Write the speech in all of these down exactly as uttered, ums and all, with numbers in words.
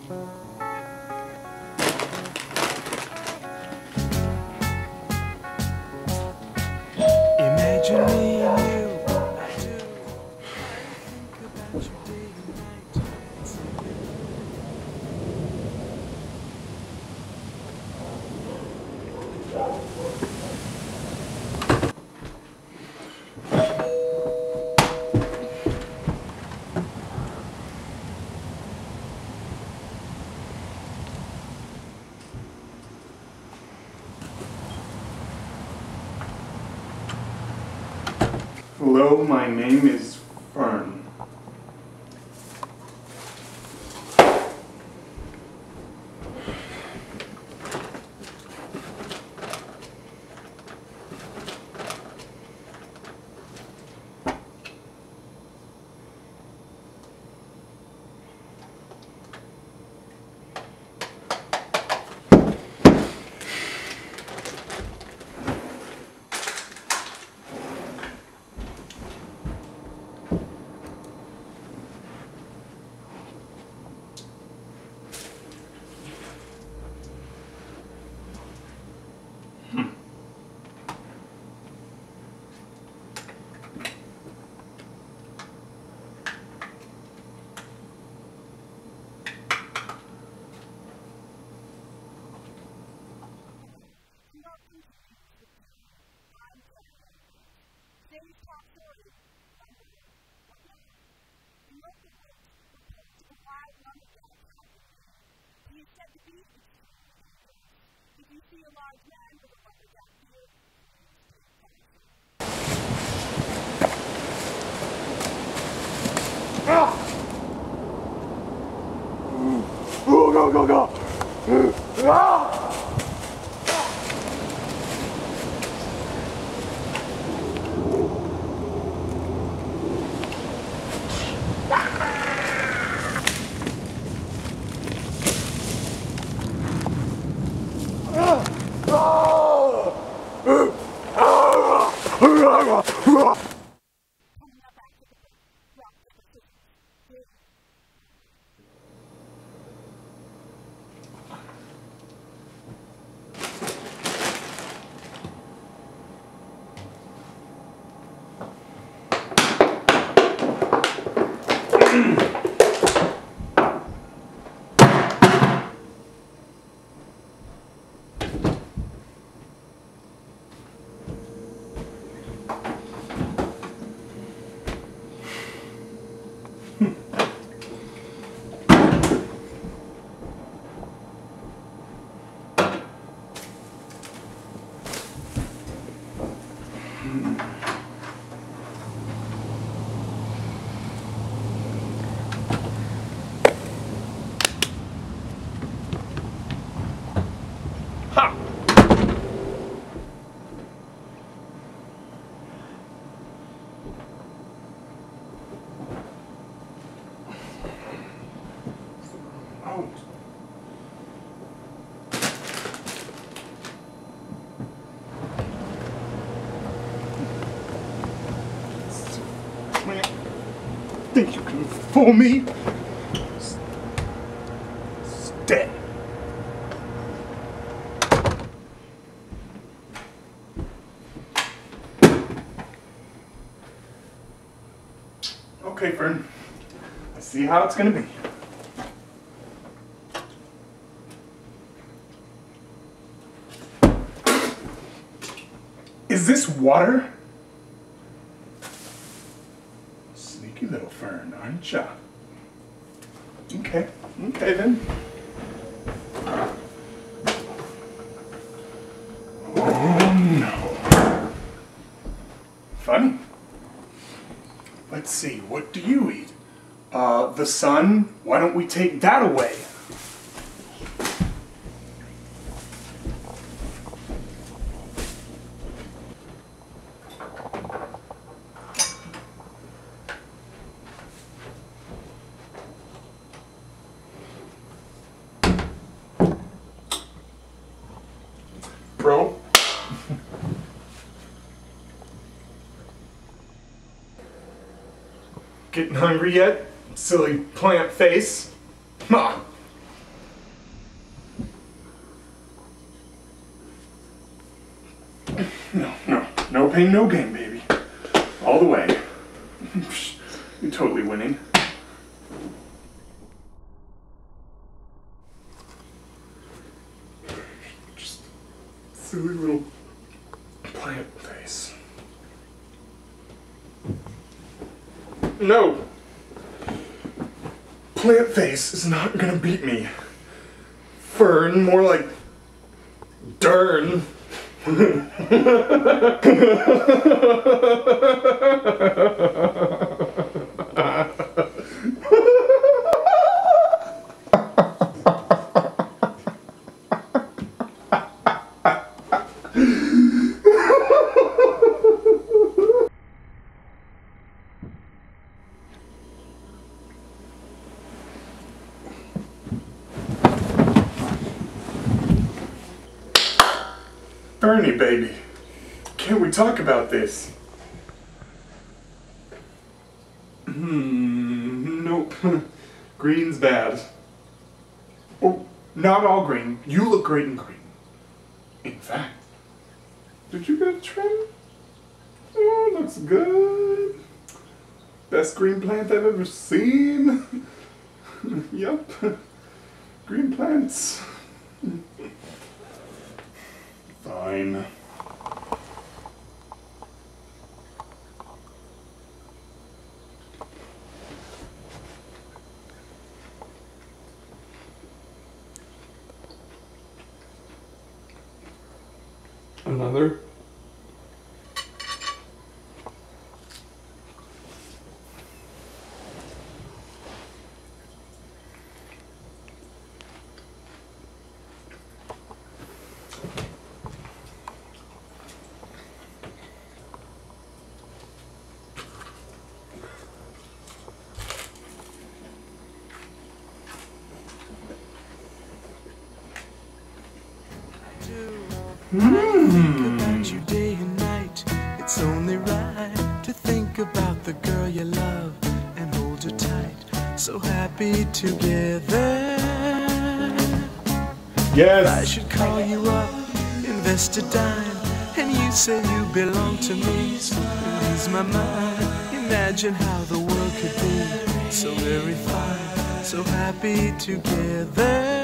Imagine me and you, I do. I think about you day and night. Hello, my name is Fern. If you see a large man with a rubber duck here, Ah! Go, go, go, go! Ah! Think you can fool me? Stay. Okay, Fern. I see how it's gonna be. Is this water? Sneaky little Fern, aren't ya? Okay, okay then. Oh no. Funny. Let's see, what do you eat? Uh, the sun? Why don't we take that away? Bro? Getting hungry yet? Silly plant face. Ma. No, no, no pain, no gain, baby. All the way. You're totally winning. Just silly little plant face. No! Plant face is not gonna beat me. Fern, more like Dern. Bernie, baby, can't we talk about this? Hmm, nope. Green's bad. Oh, not all green. You look great in green. In fact, did you get a trim? Oh, it looks good. Best green plant I've ever seen. Yup. Green plants. Fine. Another? Think about you day and night. It's only right to think about the girl you love and hold her tight. So happy together. Yes. I should call you up, invest a dime, and you say you belong to me. Ease my mind. Imagine how the world could be so very fine, so happy together.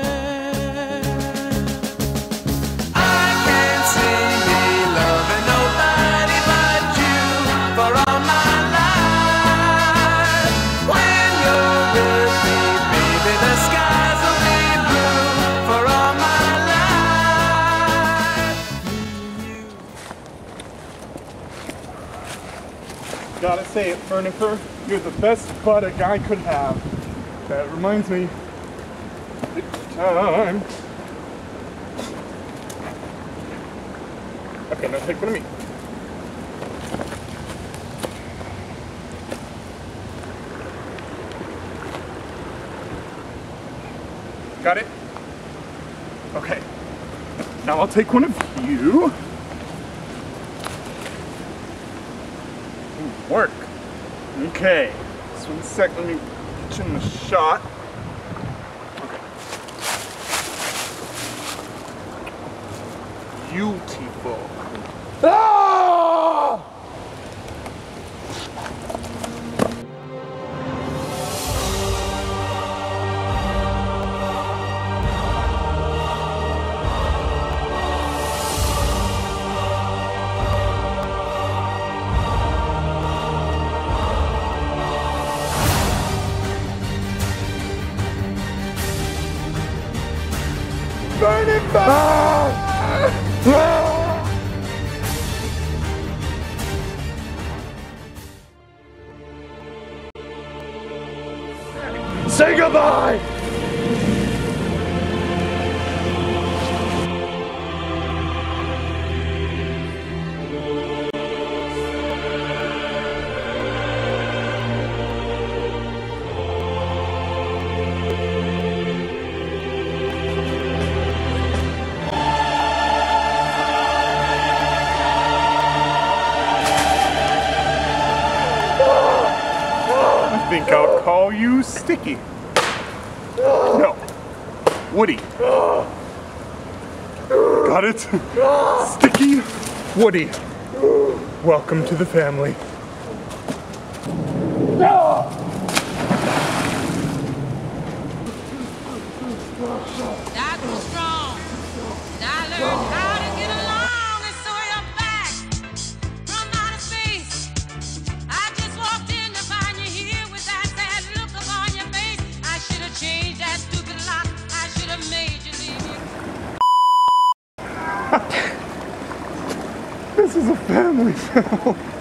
Gotta say it, Fernifer, you're the best bud a guy could have. That reminds me, it's time. Okay, now take one of me. Got it? Okay. Now I'll take one of you. Work. Okay. Just one sec, let me get you in the shot. Okay. Beautiful. Ah! Burn it back! Say goodbye! I think I'll call you Sticky. No, Woody. Got it? Sticky Woody, welcome to the family. I grew strong, and I learned how to get along, and so you're back from outer space. I just walked in to find you here with that sad look upon your face. I should have changed that stupid lock. I should have made you leave you. This is a family film.